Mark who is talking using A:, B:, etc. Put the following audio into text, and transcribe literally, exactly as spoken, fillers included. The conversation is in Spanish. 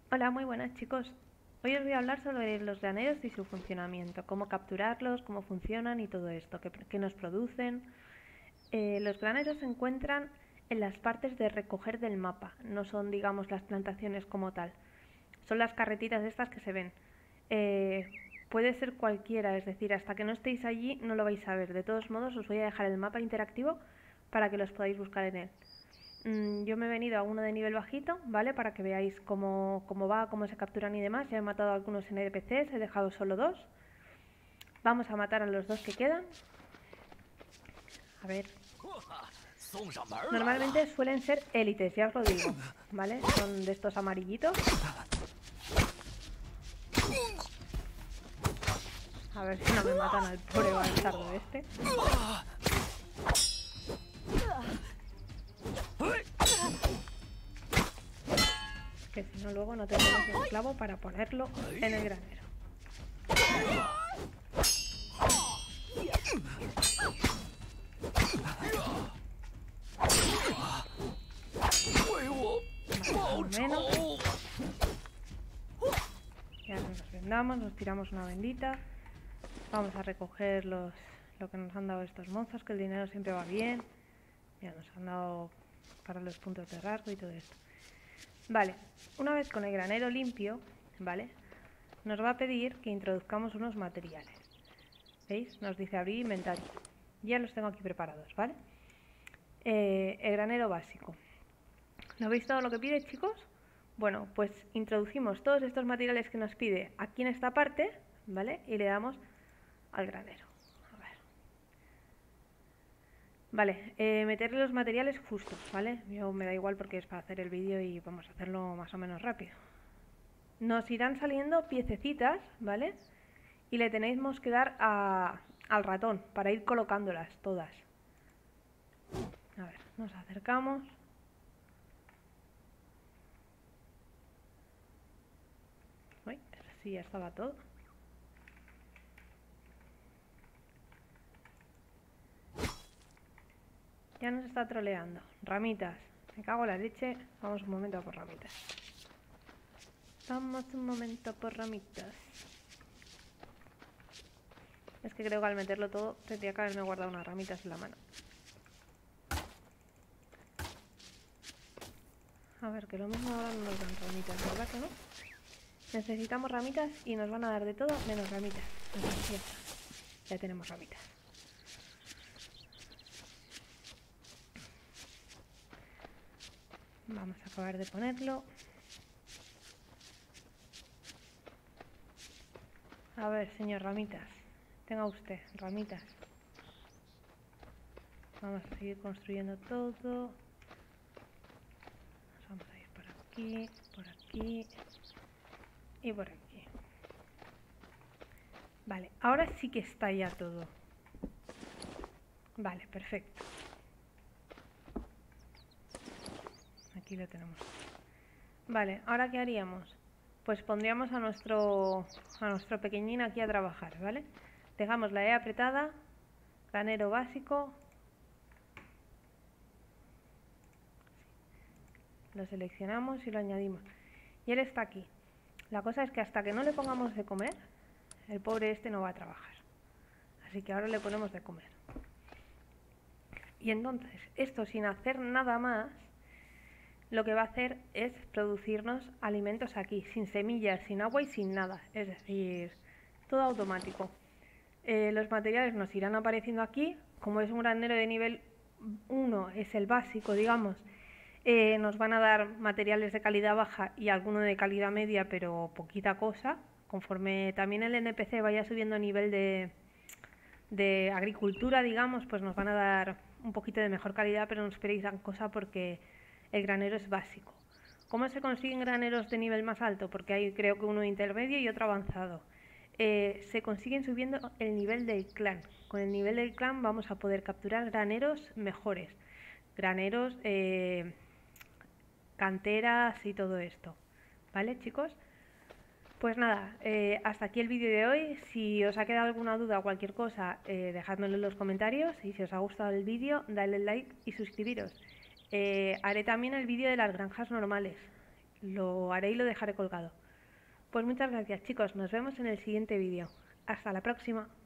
A: Hola, muy buenas chicos. Hoy os voy a hablar sobre los graneros y su funcionamiento, cómo capturarlos, cómo funcionan y todo esto, qué, qué nos producen. Eh, los graneros se encuentran en las partes de recoger del mapa, no son, digamos, las plantaciones como tal. Son las carretitas estas que se ven. Eh, puede ser cualquiera, es decir, hasta que no estéis allí no lo vais a ver. De todos modos, os voy a dejar el mapa interactivo para que los podáis buscar en él. Mm, yo me he venido a uno de nivel bajito, ¿vale? Para que veáis cómo, cómo va, cómo se capturan y demás. Ya he matado a algunos N P Cs, he dejado solo dos. Vamos a matar a los dos que quedan. A ver. Normalmente suelen ser élites, ya os lo digo, ¿vale? Son de estos amarillitos. A ver si no me matan al pobre bastardo este. Que si no luego no tendremos esclavo para ponerlo en el granero. Vale, menos. Ya nos vendamos, nos tiramos una bendita. Vamos a recoger los, lo que nos han dado estos monstruos, que el dinero siempre va bien. Ya nos han dado para los puntos de rasgo y todo esto. Vale, una vez con el granero limpio, ¿vale? Nos va a pedir que introduzcamos unos materiales. ¿Veis? Nos dice abrir inventario. Ya los tengo aquí preparados, ¿vale? Eh, el granero básico. ¿No veis todo lo que pide, chicos? Bueno, pues introducimos todos estos materiales que nos pide aquí en esta parte, ¿vale? Y le damos al granero. A ver. Vale, eh, meterle los materiales justos, ¿vale? Yo me da igual porque es para hacer el vídeo y vamos a hacerlo más o menos rápido. Nos irán saliendo piececitas, ¿vale? Y le tenemos que dar a, al ratón para ir colocándolas todas. A ver, nos acercamos. Uy, sí, ya estaba todo. Ya nos está troleando. Ramitas. Me cago en la leche. Vamos un momento a por ramitas. Vamos un momento a por ramitas. Es que creo que al meterlo todo tendría que haberme guardado unas ramitas en la mano. A ver, que lo mismo ahora no nos dan ramitas, ¿verdad que no? Necesitamos ramitas y nos van a dar de todo menos ramitas. Ya está. Ya tenemos ramitas. Vamos a acabar de ponerlo. A ver, señor Ramitas. Tenga usted ramitas. Vamos a seguir construyendo todo. Nos vamos a ir por aquí, por aquí y por aquí. Vale, ahora sí que está ya todo. Vale, perfecto. Aquí lo tenemos. Vale, ¿ahora qué haríamos? Pues pondríamos a nuestro, a nuestro pequeñín aquí a trabajar, ¿vale? Dejamos la E apretada, granero básico. Lo seleccionamos y lo añadimos. Y él está aquí. La cosa es que hasta que no le pongamos de comer, el pobre este no va a trabajar. Así que ahora le ponemos de comer. Y entonces, esto sin hacer nada más, lo que va a hacer es producirnos alimentos aquí, sin semillas, sin agua y sin nada. Es decir, todo automático. Eh, los materiales nos irán apareciendo aquí. Como es un granero de nivel uno, es el básico, digamos. Eh, nos van a dar materiales de calidad baja y alguno de calidad media, pero poquita cosa. Conforme también el N P C vaya subiendo a nivel de, de agricultura, digamos, pues nos van a dar un poquito de mejor calidad, pero no esperéis gran cosa porque el granero es básico. ¿Cómo se consiguen graneros de nivel más alto? Porque hay creo que uno intermedio y otro avanzado. Eh, se consiguen subiendo el nivel del clan. Con el nivel del clan vamos a poder capturar graneros mejores. Graneros, eh, canteras y todo esto. ¿Vale, chicos? Pues nada, eh, hasta aquí el vídeo de hoy. Si os ha quedado alguna duda o cualquier cosa, eh, dejádmelo en los comentarios. Y si os ha gustado el vídeo, dadle like y suscribiros. Eh, haré también el vídeo de las granjas normales, lo haré y lo dejaré colgado. Pues muchas gracias chicos, nos vemos en el siguiente vídeo. Hasta la próxima.